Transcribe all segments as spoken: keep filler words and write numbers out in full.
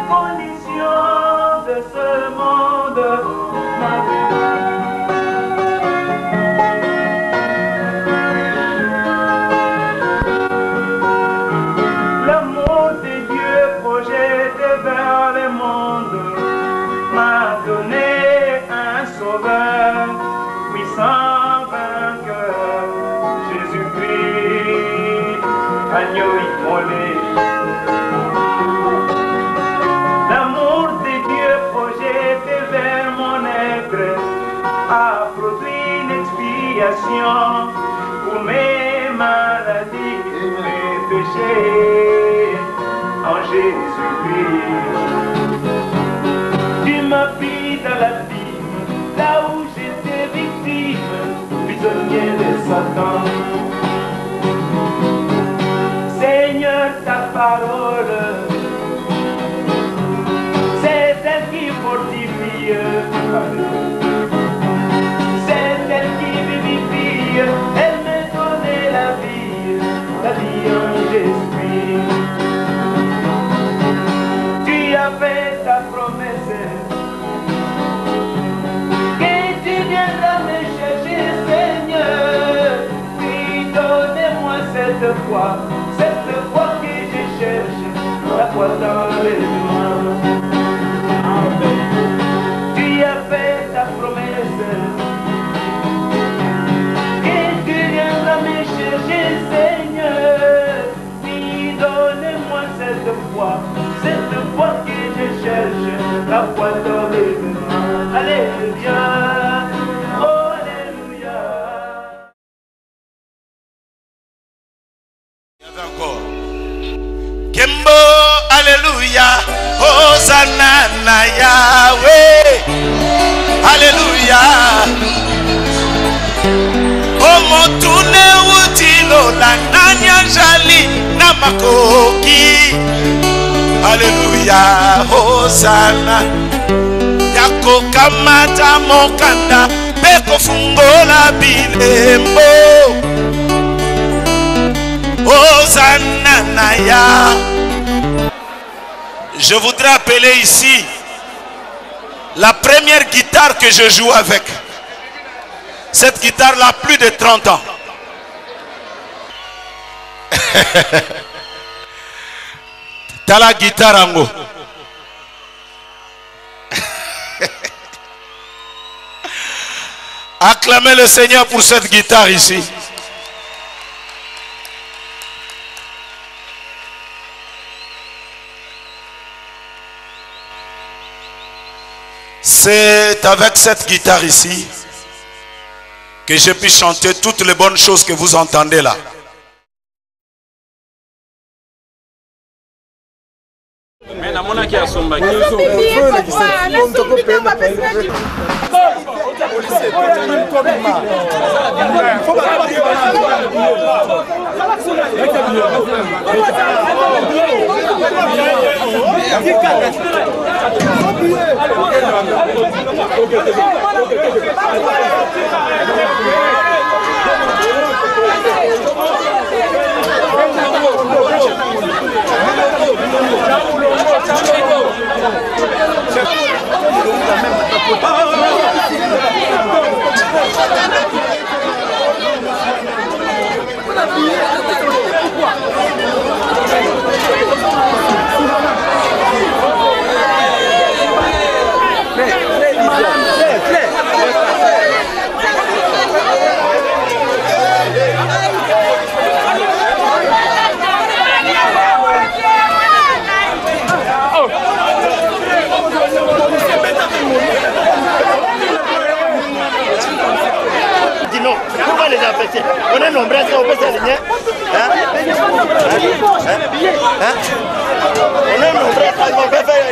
conditions de ce monde. L'amour de Dieu projeté vers le monde m'a donné un sauveur puissant vainqueur, Jésus-Christ, agneau immolé. L'amour de Dieu projeté vers mon être a produit une expiation pour mes maladies, mes péchés en Jésus-Christ. Tu m'as pris dans la vie, là où j'étais victime, prisonnier de Satan. Seigneur, ta parole, c'est elle qui fortifie, c'est elle qui vivifie, elle me donne la vie, la vie en Jésus. Tu as fait ta promesse, que tu viendras me chercher, Seigneur, puis donnez-moi cette foi, cette foi que je cherche, la foi dans les mains. Tu as fait ta promesse, que tu viendras me chercher, Seigneur, puis donnez-moi cette foi, cette foi que je cherche, la foi dans les mains. Alléluia, oh alléluia. Encore. Kembo, alléluia, Hosanna na Yahweh, alléluia. Omotune utilo la nanya jali na makoki, alléluia, Hosanna. Yako kamata mokanda, beko fungola bilembo. Hosanna Naya. Je voudrais appeler ici la première guitare que je joue avec. Cette guitare-là a plus de trente ans. T'as la guitare en haut. Acclamez le Seigneur pour cette guitare ici. C'est avec cette guitare ici que je puis chanter toutes les bonnes choses que vous entendez là. On est nombreux, on peut s'aligner. Hein? Hein? Hein? On est nombreux, on peut faire.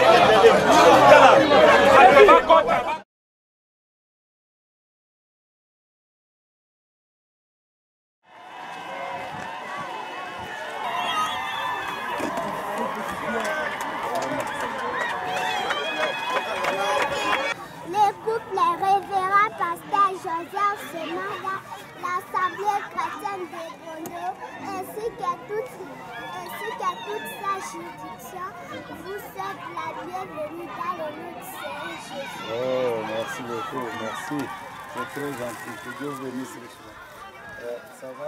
Les couples révérends pasteur Joseph Semanga, l'Assemblée chrétienne de Bono, ainsi que toute, ainsi que toute sa juridiction, vous souhaite la bienvenue dans le nom du Seigneur Jésus. Oh, merci beaucoup, merci. C'est très gentil. Que Dieu vous bénisse richement. Euh, ça va?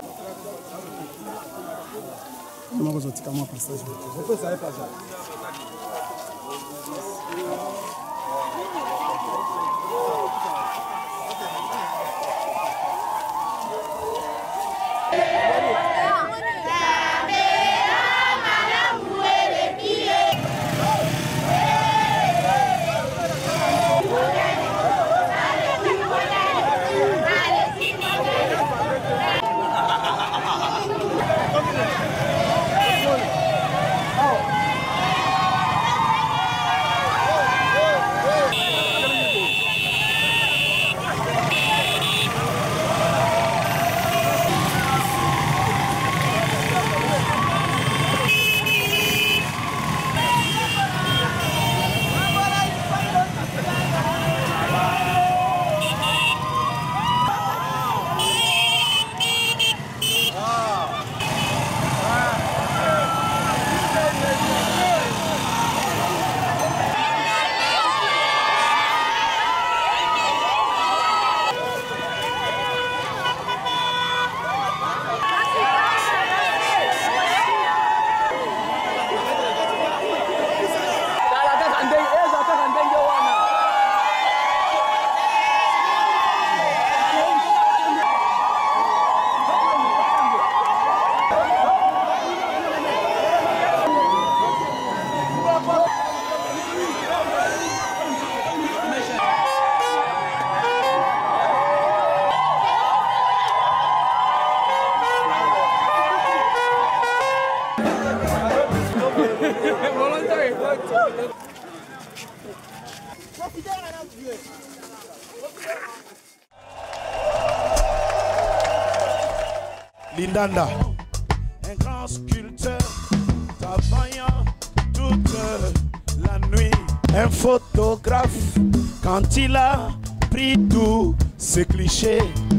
Comment vous avez dit passage? On peut savoir pas ça. Lindanda, un grand sculpteur travaillant toute la nuit, un photographe quand il a pris tous ces clichés.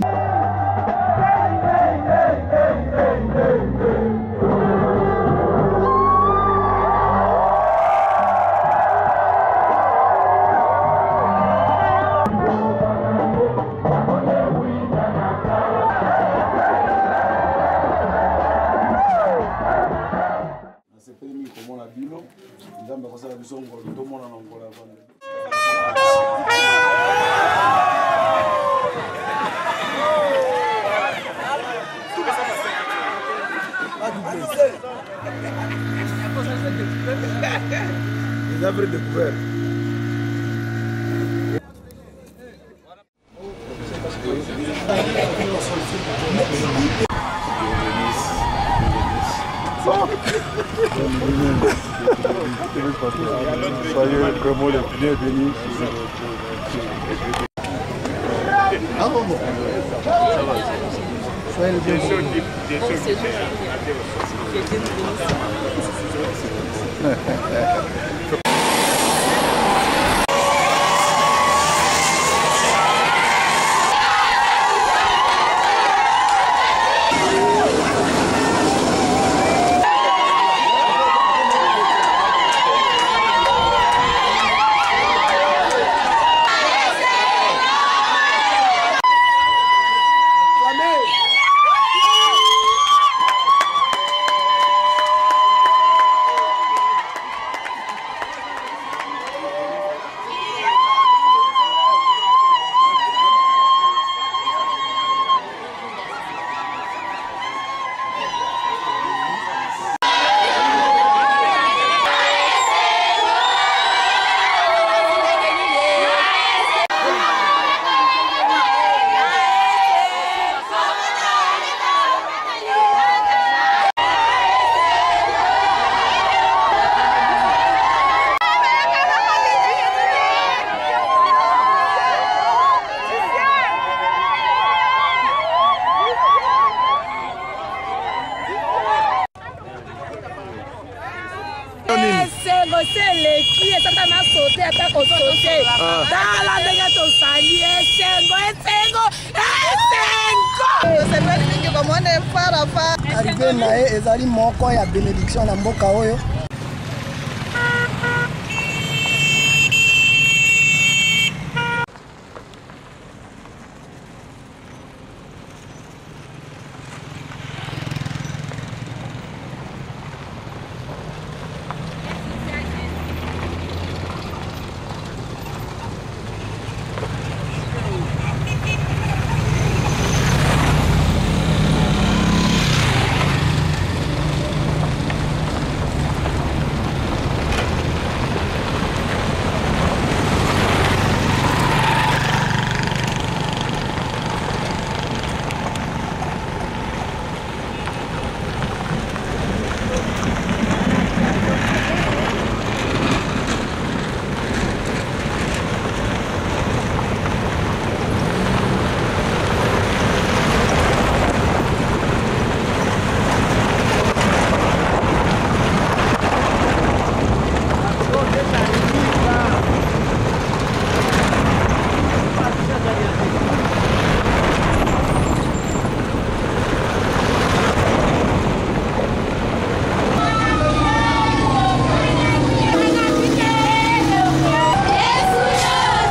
Les arbres découverts. Soyez vraiment les bienvenus. Ah bon, bon. Soyez les bienvenus. Arrivé na ezali moko ya bénédiction na mboka oyo.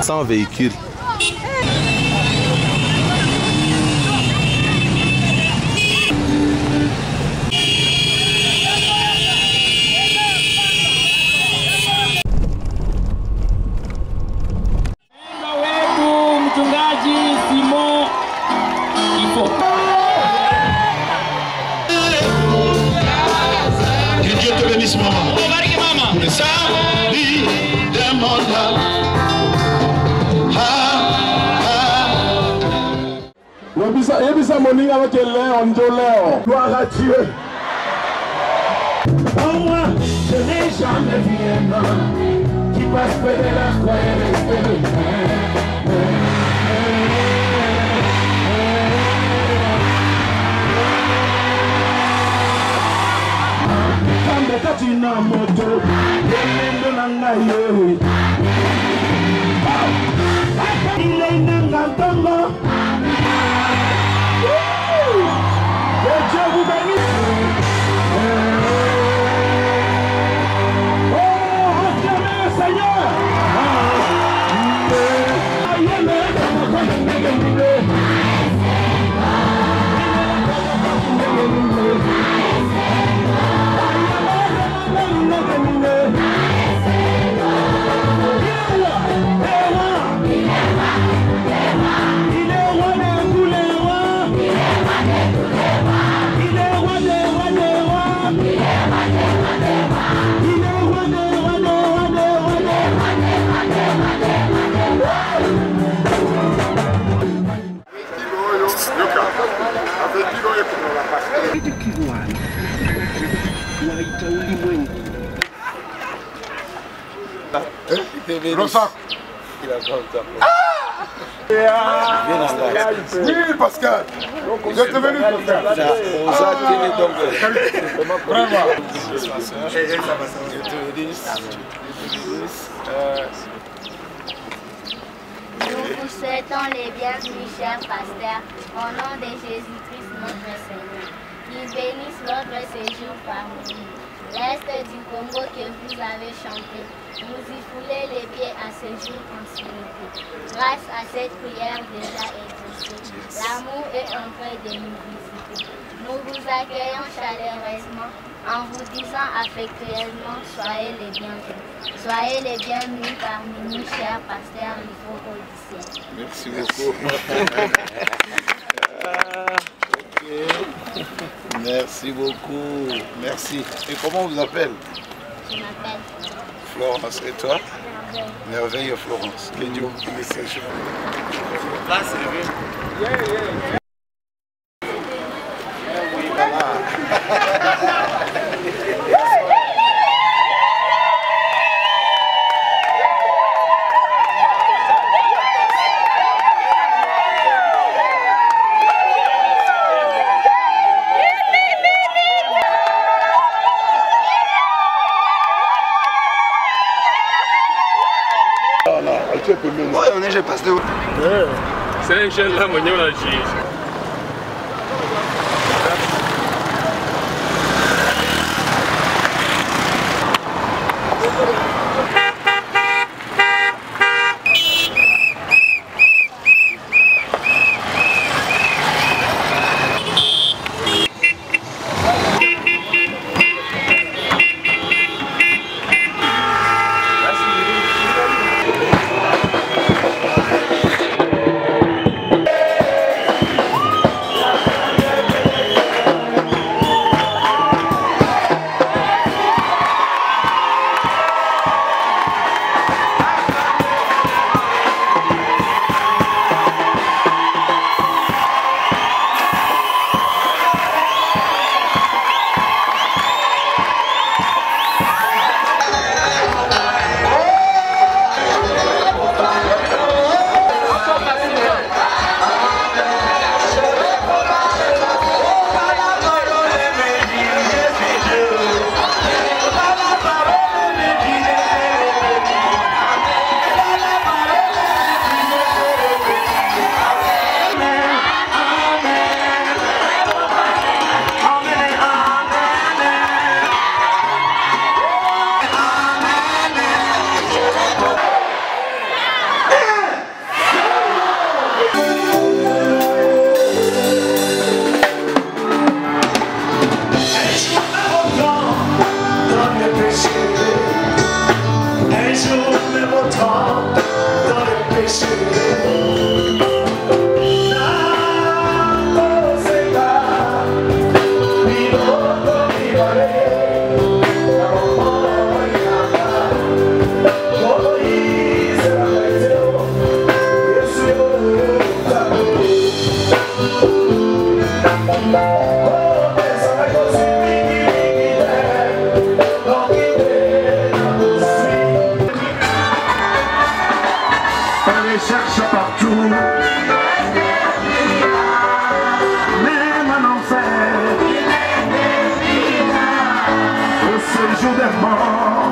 cents véhicules. Mchungaji Simon Ifo. Que Dieu te bénisse, maman. Pour le salut de mon âme. Yebisa moninga avec Léon, Léon. Gloire à Dieu. En moi, je n'ai jamais vu un homme qui passe près de la croix et reste. Katina moto, yendo nanga yewe. Ile nanga tongo. Que Dieu vous bénisse. Oh, acclamez le Seigneur. Rosa. Oui, Pascal. Vous êtes venu, Pascal. Vraiment. Nous vous souhaitons les bienvenus, chers pasteurs, au nom de Jésus-Christ, notre Seigneur. Qu'il bénisse votre séjour parmi nous. L'Est du Congo que vous avez chanté, vous y foulez les pieds à ce jour en sécurité. Grâce à cette prière déjà exaucée, l'amour est en train de nous visiter. Nous vous accueillons chaleureusement en vous disant affectueusement, soyez les bienvenus. Soyez les bienvenus parmi nous, chers pasteurs Ifo-Odyssée. Merci beaucoup. Okay. Merci beaucoup. Merci. Et comment on vous appelle? Je m'appelle Florence. Et toi? Merveille. Merveille Florence. Que Dieu vous bénisse. Là, c'est le yeah, yeah. Oui, voilà. Ouais, on est j'ai passé. C'est un jeune là, mon on a géré. On les cherche partout. Même en enfer, au séjour des morts.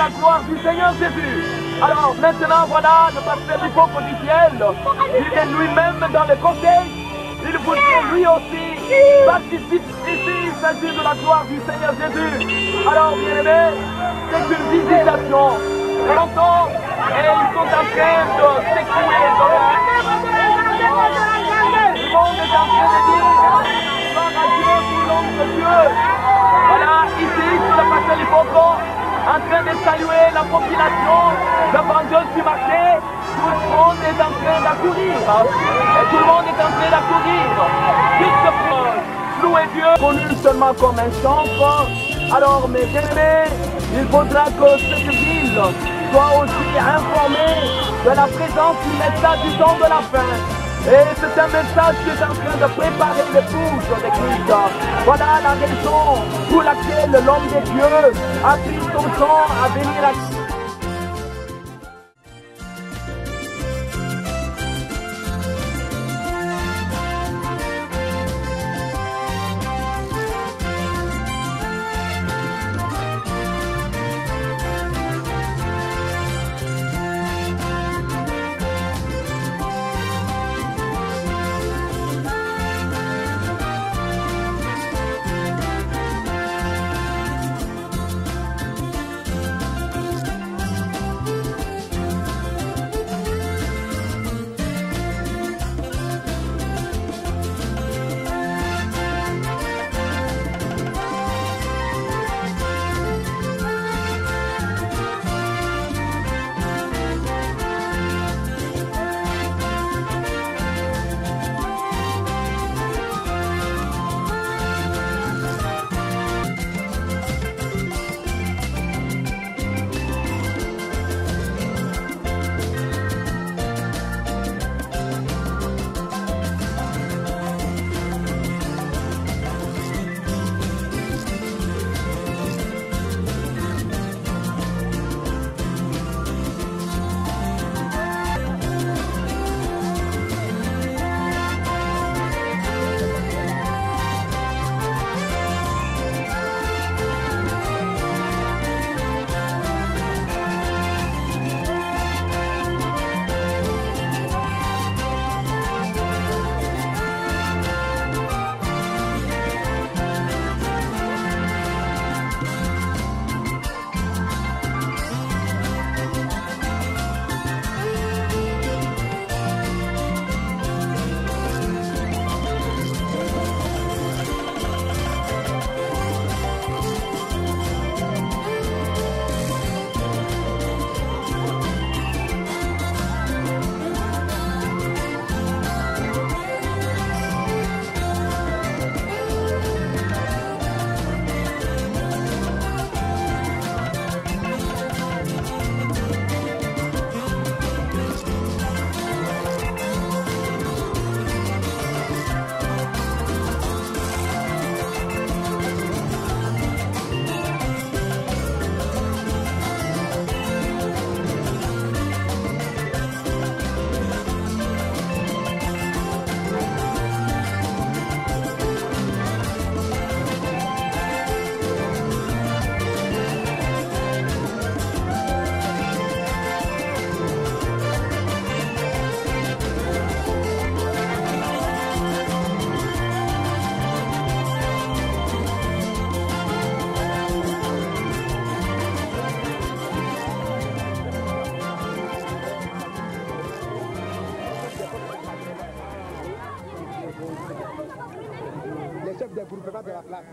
la gloire du Seigneur Jésus. Alors maintenant, voilà, le pasteur du peuple du ciel, il est lui-même dans le conseil. Il voudrait lui aussi participer ici, il s'agit de la gloire du Seigneur Jésus. Alors, bien-aimés, c'est une visitation. Longtemps, et ils sont en train de s'écouer dans le le monde est en train de dire, gloire à Dieu, tout l'homme de Dieu. Voilà, ici, sur le pasteur du peuple, en train de saluer la population, le vendeur du marché, tout le monde est en train d'accourir. Et tout le monde est en train d'accourir. Qu'il se proche, louer Dieu, connu seulement comme un champ. Alors, mes bien-aimés, il faudra que cette ville soit aussi informée de la présence du message du temps de la fin. Et c'est un message qui est en train de préparer l'épouse de Christ. Voilà la raison pour laquelle l'homme de Dieu a pris son temps à venir à Pour ne pas de la place.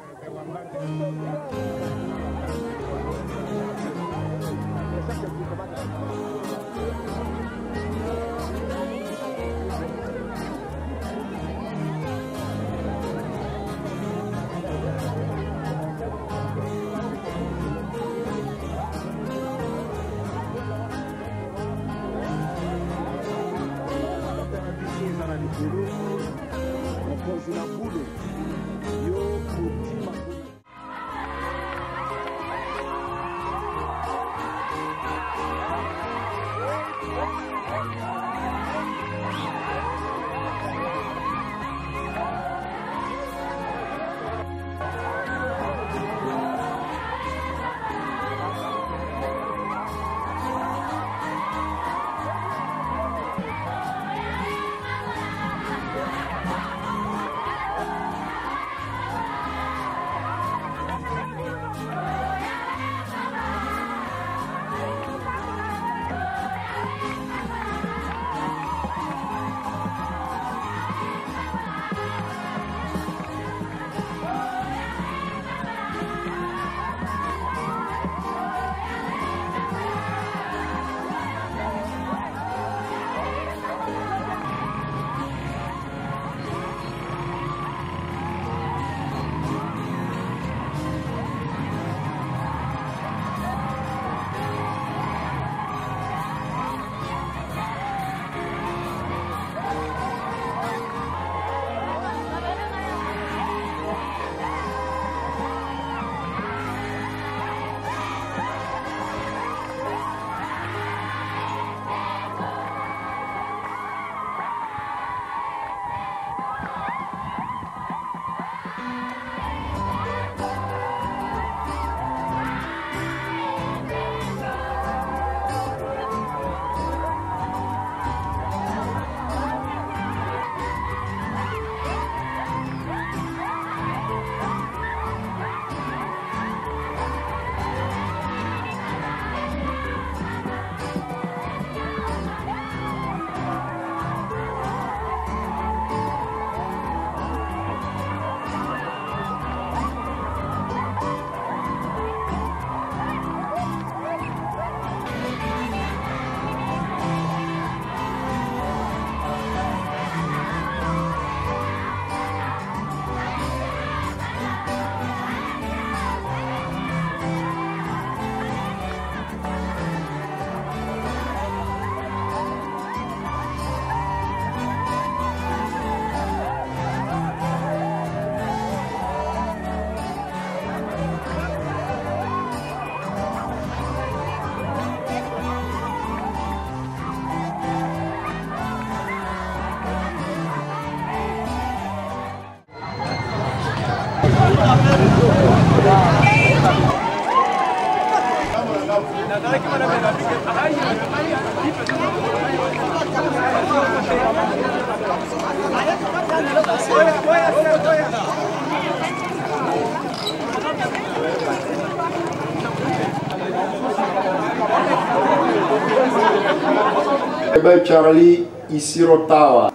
Ben Charlie Isirotawa.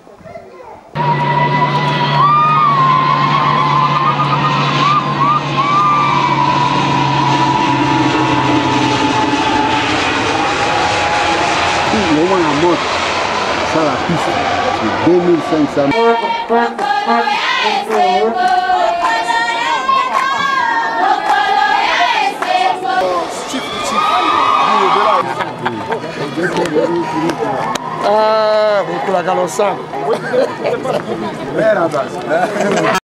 On va la moto, ça la piste, c'est deux mille cinq cents. Ah, vou colocar no saco.